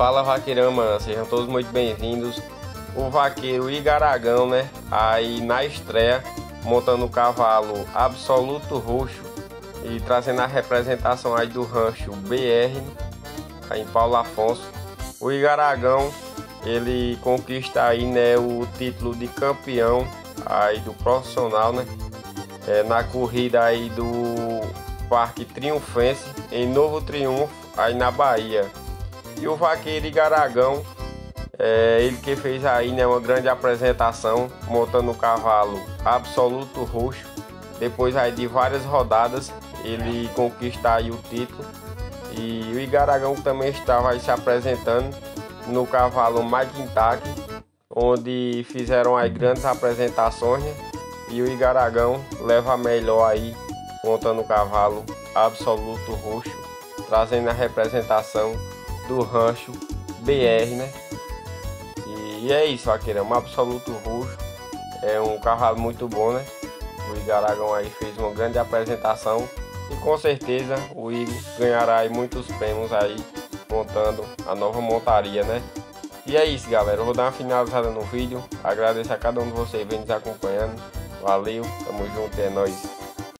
Fala vaqueirama, sejam todos muito bem-vindos. O vaqueiro Igor Aragão, né? Aí na estreia, montando o cavalo Absoluto Roxo e trazendo a representação aí do rancho BR, aí em Paulo Afonso. O Igor Aragão, ele conquista aí, né, o título de campeão aí do profissional, né? Na corrida aí do Parque Triunfense, em Novo Triunfo, aí na Bahia. E o vaqueiro Igor Aragão, ele que fez aí, né, uma grande apresentação, montando o cavalo Absoluto Roxo. Depois aí de várias rodadas, ele conquista aí o título. E o Igor Aragão também estava aí se apresentando no cavalo Maquintaque, onde fizeram aí grandes apresentações, né? E o Igor Aragão leva a melhor aí, montando o cavalo Absoluto Roxo, trazendo a representação do rancho BR, né? E é isso, vaqueirão, Absoluto Roxo é um cavalo muito bom, né? O Igor Aragão aí fez uma grande apresentação e com certeza o Igor ganhará aí muitos prêmios aí, montando a nova montaria, né? E é isso, galera, eu vou dar uma finalizada no vídeo. Agradeço a cada um de vocês que vem nos acompanhando. Valeu, tamo junto, é nóis.